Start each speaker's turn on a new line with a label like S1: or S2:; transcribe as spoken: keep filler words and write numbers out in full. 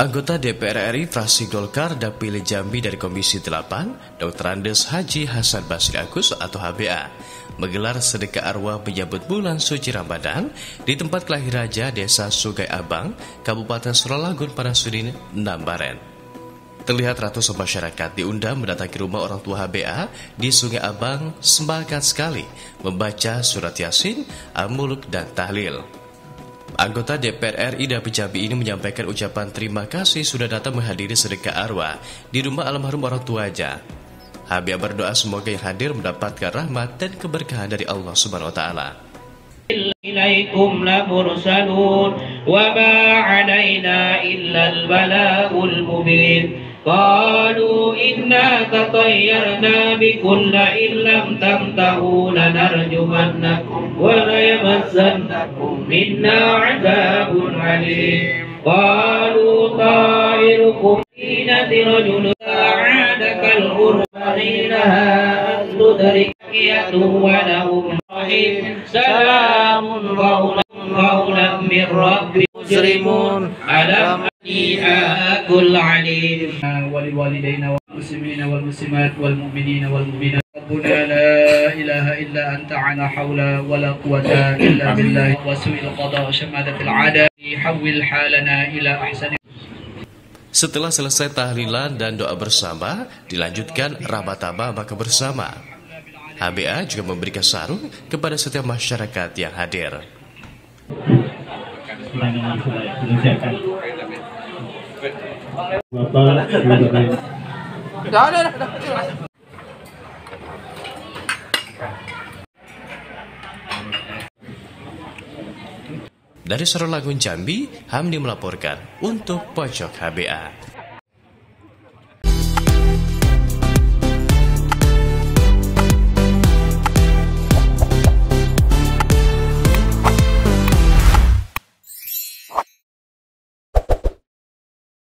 S1: Anggota D P R R I fraksi Golkar Dapil Jambi dari Komisi delapan, doktor Andes Haji Hasan Basri Agus atau H B A, menggelar sedekah arwah menyambut bulan suci Ramadan di tempat kelahiran raja Desa Sungai Abang, Kabupaten Suralagun, Parasudin, Nambaren. Terlihat ratusan masyarakat diundang mendatangi rumah orang tua H B A di Sungai Abang semangat sekali membaca surat Yasin, Al-Mulk, dan Tahlil. Anggota D P R R I Dapil Jambi ini menyampaikan ucapan terima kasih sudah datang menghadiri sedekah arwah di rumah almarhum orang tuanya. H B A berdoa semoga yang hadir mendapatkan rahmat dan keberkahan dari Allah Subhanahu wa taala.
S2: Ilaikum la mursalun wa ma 'alaina illa al-balagul mubin. Qalu inna tatayyarna bikum la illam tamtahu lanarjumannakum wa la yamassannakum minna 'adzabun 'alim. Qalu ta'irukum inati rajulun ta'adakal urbarinaha asludarikiyatu wa lahum rahim salamun qawlan min rabbi mujrimun alam akul alim. Waliwalidayna wal muslimina wal muslimat wal mu'minina wal mu'minat. Rabbuna la ilaha illa anta ala hawla wa la quwwata illa billah wa su'il qada wa syamadatil ada hawil halana ila ahsani.
S1: Setelah selesai tahlilan dan doa bersama, dilanjutkan rabataba maka bersama. H B A juga memberikan sarung kepada setiap masyarakat yang hadir. Dari Suralagun Jambi, Hamdi melaporkan untuk Pojok H B A.